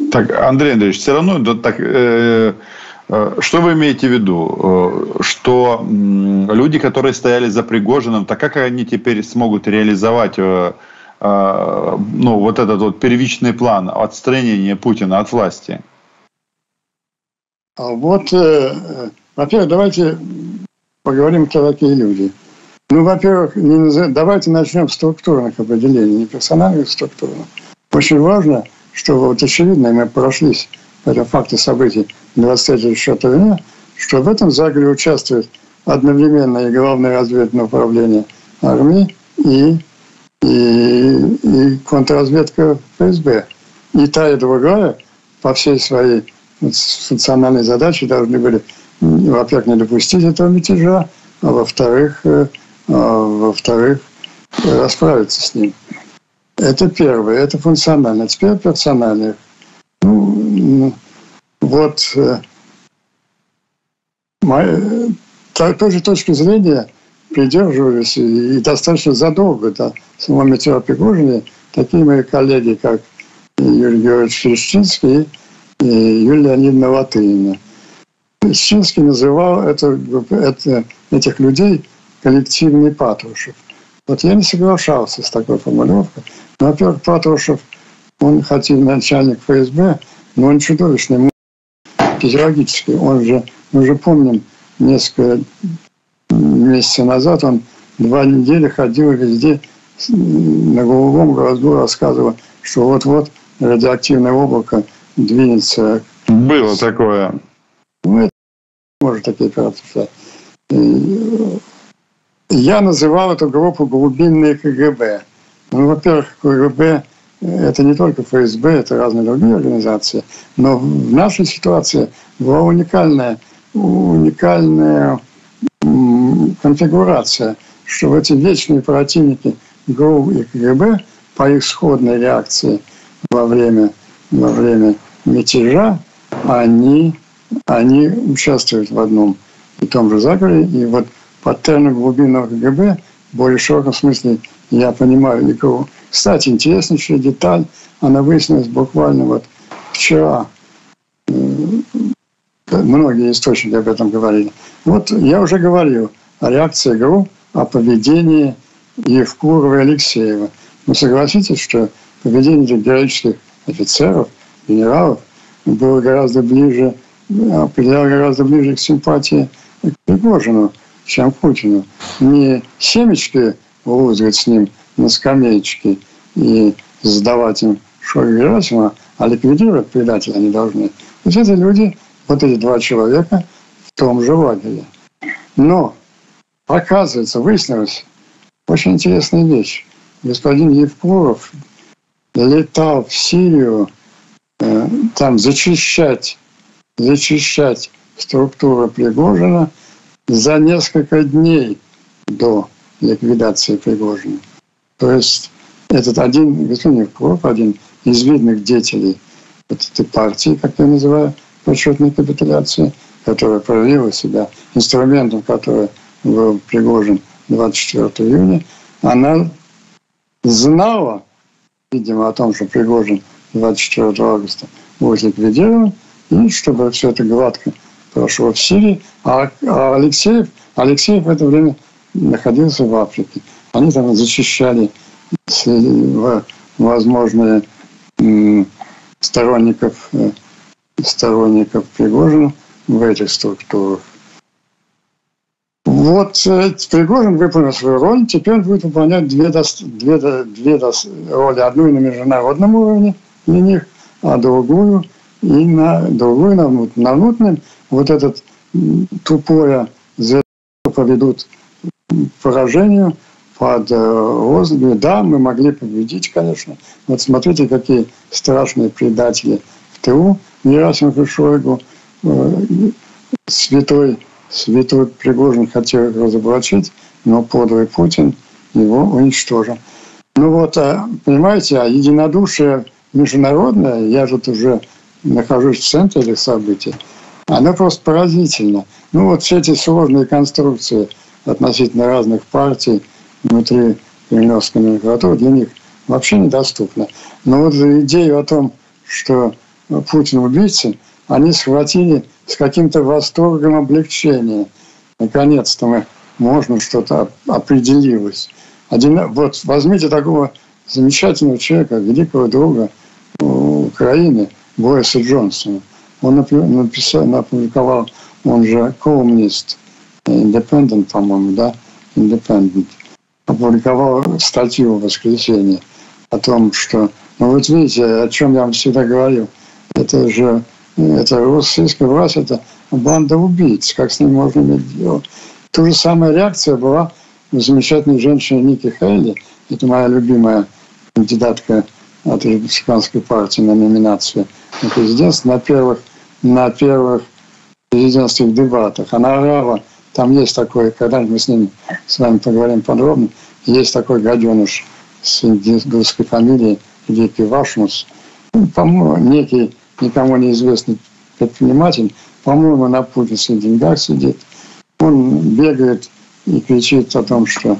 Так, Андрей Андреевич, все равно что вы имеете в виду? Что люди, которые стояли за Пригожиным, так как они теперь смогут реализовать вот этот вот первичный план отстранения Путина от власти? Во-первых, давайте поговорим, кто такие люди. Во-первых, давайте начнем с структурных определений, не персональных, а структурных. Очень важно, что очевидно, мы прошлись по этому факту событий 23-24 дня, что в этом заговоре участвует одновременно и Главное разведывательное управление армии, и контрразведка ФСБ. И та, и другая по всей своей функциональной задаче должны были, во-первых, не допустить этого мятежа, а во-вторых, расправиться с ним. Это первое, это функционально. Теперь персонально. Той же точки зрения придерживались и достаточно задолго до самого мятежа Пригожина такие мои коллеги, как Юрий Георгиевич Лещинский и Юлия Леонидовна Латынина. Лещинский называл этих людей коллективный Патрушев. Я не соглашался с такой формулировкой. Во-первых, Патрушев, он хоть и начальник ФСБ, но он чудовищный, физиологический. Мы уже помним, несколько месяцев назад он 2 недели ходил везде на голубом глазу, рассказывал, что вот-вот радиоактивное облако двинется. Было такое. Это может такие операции. Я называл эту группу глубинные КГБ. Во-первых, КГБ – это не только ФСБ, это разные другие организации. Но в нашей ситуации была уникальная конфигурация, что эти вечные противники ГРУ и КГБ по их сходной реакции во время мятежа, они участвуют в одном и том же заговоре. И по термину глубинного КГБ в более широком смысле я понимаю ИКРУ. Кстати, интереснейшая деталь, она выяснилась буквально вчера. Многие источники об этом говорили. Я уже говорил о реакции ГРУ, о поведении Евкурова и Алексеева. Но согласитесь, что поведение этих героических офицеров, генералов было гораздо ближе к симпатии к Пригожину, чем к Путину. Не семечки лузгать с ним на скамеечке и сдавать им Шойгу и Герасимова, а ликвидировать предателя они должны. Эти люди, эти 2 человека в том же лагере. Но, оказывается, выяснилась очень интересная вещь. Господин Евкуров летал в Сирию, там зачищать структуру Пригожина за несколько дней до ликвидации Пригожина. То есть господин Евкуров, один из видных деятелей этой партии, как я называю, почетной капитуляции, которая проявила себя инструментом, который был Пригожин 24 июня, она знала, видимо, о том, что Пригожин 24 августа будет ликвидирован, и чтобы все это гладко прошло в Сирии. А Алексеев в это время находился в Африке. Они там зачищали возможные сторонников Пригожина в этих структурах. Пригожин выполнил свою роль, теперь он будет выполнять две роли. Одну на международном уровне для них, а другую на внутреннем. Этот тупое звено поведут к поражению под лозунгами. Да, мы могли победить, конечно. Смотрите, какие страшные предатели в ТУ. Герасимов и Шойгу. Святой Пригожин хотел их разоблачить, но подлый Путин его уничтожил. Понимаете, единодушие международное, я тут уже нахожусь в центре этих событий, оно просто поразительно. Все эти сложные конструкции относительно разных партий внутри кремлевской номенклатуры для них вообще недоступны. Но идею о том, что Путин убийца, они схватили с каким-то восторгом облегчения. Наконец-то можно что-то определилось. Вот возьмите такого замечательного человека, великого друга Украины Бориса Джонсона. Он опубликовал, он же колумнист, Independent, по-моему, да, Independent, опубликовал статью в воскресенье о том, что, ну вот видите, о чем я вам всегда говорил, это российская власть, это банда убийц, как с ним можно иметь дело. Та же самая реакция была у замечательной женщины Ники Хейли, это моя любимая кандидатка от республиканской партии на номинацию на президентство, на первых президентских дебатах. Она орала, там есть такой, когда-нибудь мы с вами поговорим подробно, есть такой гаденыш с индийской фамилией Дикий Вашмус, по-моему, некий никому неизвестный предприниматель, по-моему, на путинских деньгах сидит. Он бегает и кричит о том, что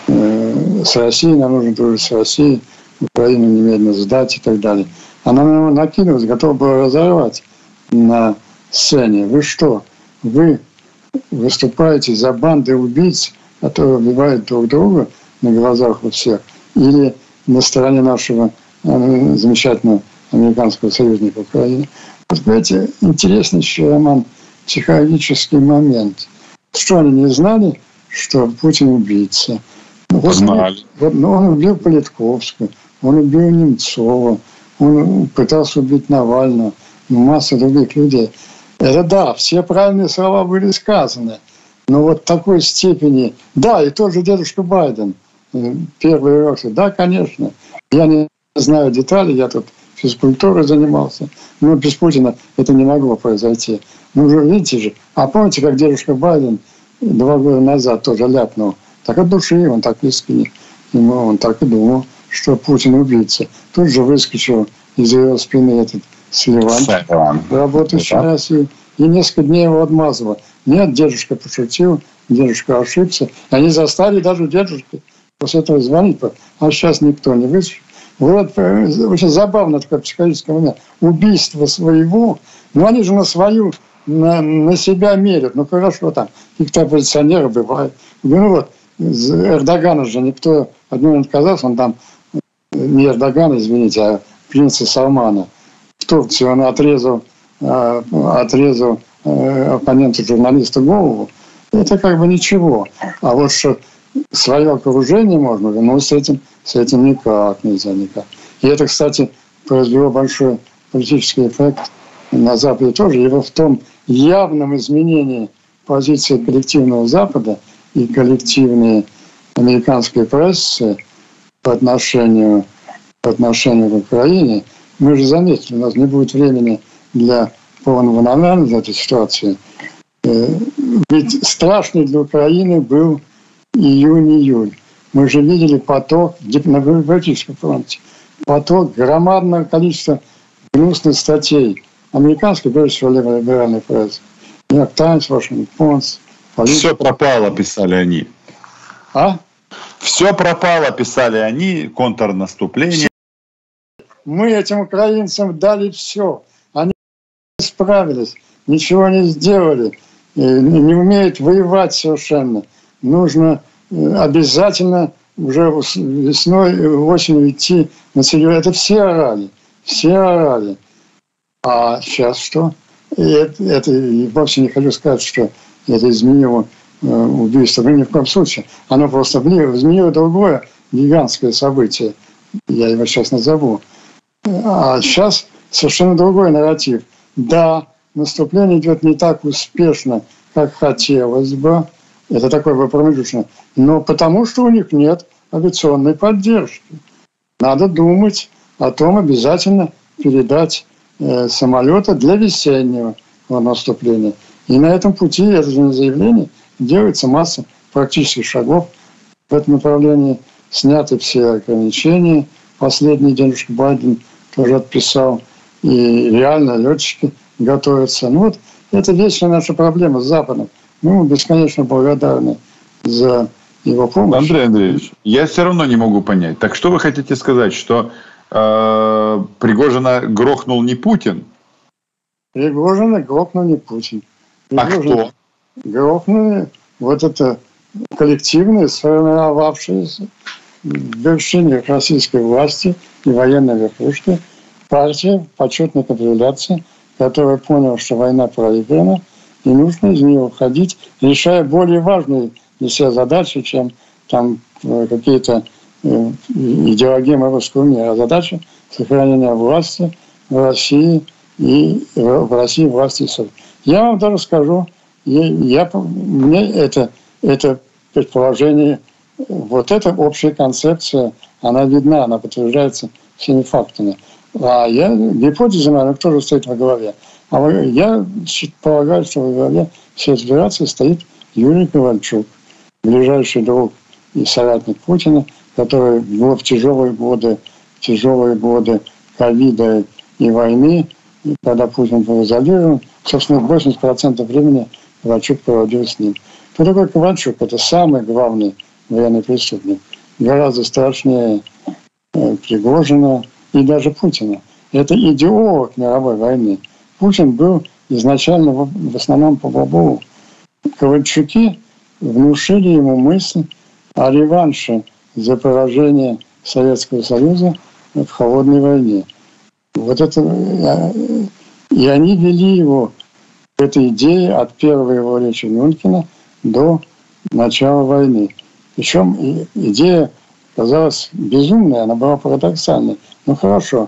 с Россией нам нужно дружить с Россией, Украину немедленно сдать и так далее. Она на него накинулась, готова была разорвать на сцене. Вы что? Вы выступаете за банды убийц, которые убивают друг друга на глазах у всех, или на стороне нашего замечательного американского союзника Украины? Вот, знаете, интереснейший роман, психологический момент. Что они не знали, что Путин убийца? Знали. Он убил Политковскую, он убил Немцова, он пытался убить Навального, масса других людей. Это да, все правильные слова были сказаны. Но вот такой степени... Да, и тот же дедушка Байден, первый реакция. Да, конечно. Я не знаю деталей, я тут физкультурой занимался. Но без Путина это не могло произойти. Ну, уже видите же. А помните, как дедушка Байден 2 года назад тоже ляпнул? Так от души, он так искренне. Он так и думал, что Путин убийца. Тут же выскочил из его спины этот Селиван, работающий в России, и несколько дней его отмазывал. Нет, дедушка пошутил, дедушка ошибся. И они застали даже дедушку после этого звонить. А сейчас никто не выскочил. Вот очень забавно такое психологическое момент. Убийство своего, но они же на свою, на себя мерят. Ну хорошо, там каких-то оппозиционеров бывает. Ну вот, Эрдогана же никто от него не отказался, он там, не Эрдоган, извините, а принца Салмана. В Турции он отрезал оппоненту журналиста голову. Это как бы ничего. А вот что свое окружение можно, но с этим никак нельзя. И это, кстати, произвело большой политический эффект на Западе тоже. И в том явном изменении позиции коллективного Запада и коллективной американской прессы по отношению к Украине, мы же заметили, у нас не будет времени для полного анализа этой ситуации. Ведь страшный для Украины был июнь-июль. Мы же видели поток на Балтийском фронте, поток громадного количества гнусных статей американской, прежде всего, либеральной прессы. Нью-Йорк Таймс, Вашингтон Пост. Все пропало, писали они. А? Все пропало, писали они, контрнаступление. Мы этим украинцам дали все. Они справились, ничего не сделали, не умеют воевать совершенно. Нужно обязательно уже весной, осенью идти на серьезно. Это все орали. А сейчас что? Это вовсе не хочу сказать, что это изменило убийство. Ни в коем случае. Оно просто изменило другое гигантское событие. Я его сейчас назову. А сейчас совершенно другой нарратив. Да, наступление идет не так успешно, как хотелось бы. Это такое бы промежуточное. Но потому что у них нет авиационной поддержки. Надо думать о том, обязательно передать самолеты для весеннего наступления. И на этом пути, это же заявление, делается масса практических шагов в этом направлении. Сняты все ограничения. Последний дедушка Байден тоже отписал. И реально летчики готовятся. Ну вот, это вечная наша проблема с Западом. Мы бесконечно благодарны за его помощь. Андрей Андреевич, я все равно не могу понять. Так что вы хотите сказать, что Пригожина грохнул не Путин, Пригожина грохнул не Путин. Пригожина кто? Грохнули вот это коллективное, сформировавшееся в вершине российской власти и военной верхушки партия почетной капитуляции, которая поняла, что война проиграна, и нужно из нее уходить, решая более важные для себя задачи, чем там какие-то идеологемы русского мира. Задача сохранения власти в России и в России власти. Я вам даже скажу, мне это предположение, вот эта общая концепция, она видна, она подтверждается всеми фактами. А гипотеза моя тоже стоит во главе. Я полагаю, что во главе всей этой операции стоит Юрий Ковальчук, ближайший друг и соратник Путина, который в тяжелые годы ковида и войны, когда Путин был изолирован, собственно, 80% времени Ковальчук проводил с ним. Кто такой Ковальчук? Это самый главный военный преступник. Гораздо страшнее Пригожина и даже Путина. Это идеолог мировой войны. Путин был изначально в основном по Бобову. Ковальчуки внушили ему мысль о реванше за поражение Советского Союза в холодной войне. Вот это, и они вели его к этой идее от первой его речи Мюнхена до начала войны. Причем идея казалась безумной, она была парадоксальной. Ну хорошо,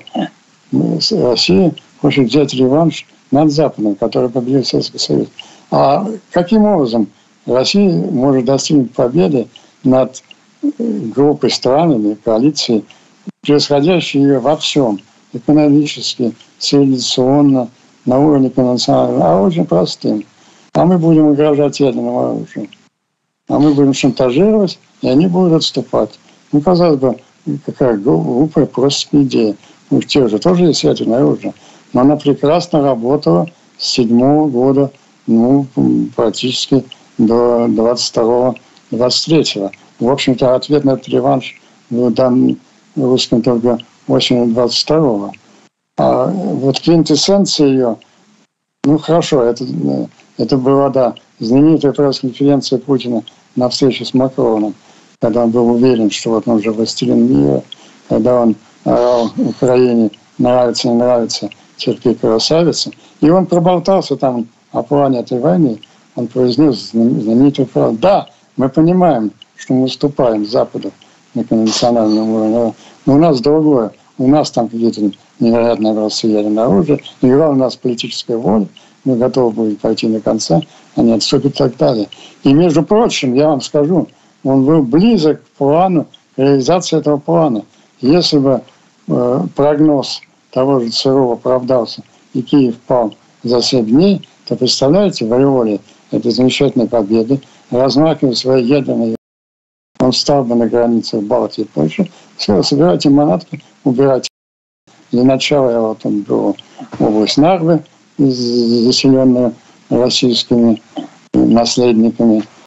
Россия хочет взять реванш над Западом, который победил Советский Союз. А каким образом Россия может достигнуть победы над группой стран или коалицией, превосходящей ее во всем, экономически, цивилизационно, на уровне конвенционального, а очень простым. А мы будем угрожать ядерным оружием. А мы будем шантажировать, и они будут отступать. Ну, казалось бы, какая глупая просто идея. У тех же тоже есть ядерное оружие. Но она прекрасно работала с 1907 года, практически до 1922-1923. В общем-то, ответ на этот реванш был дан русским только осенью 1922-го. А вот квинтэссенция ее, хорошо, это была, знаменитая пресс-конференция Путина на встрече с Макроном, когда он был уверен, что вот он уже властелин мира, когда он орал Украине «нравится, не нравится, терпи, красавица». И он проболтался там о плане этой войны, он произнес знаменитую фразу: «Да, мы понимаем, что мы уступаем Западу на конвенциональном уровне, но у нас другое. У нас там какие-то невероятные образцы ядерного оружия, и главное, у нас политическая воля, мы готовы будем пойти до конца, они отступят и так далее». И, между прочим, я вам скажу, он был близок к плану, реализации этого плана. Если бы прогноз того же ЦРУ оправдался, и Киев пал за 7 дней, то, представляете, в ореоле этой замечательной победы, размахивая свои ядерные, он встал бы на границах Балтии и Польши, сказал: собирайте манатки, убирайте. Для начала там была область Нарвы, заселенная российскими наследниками,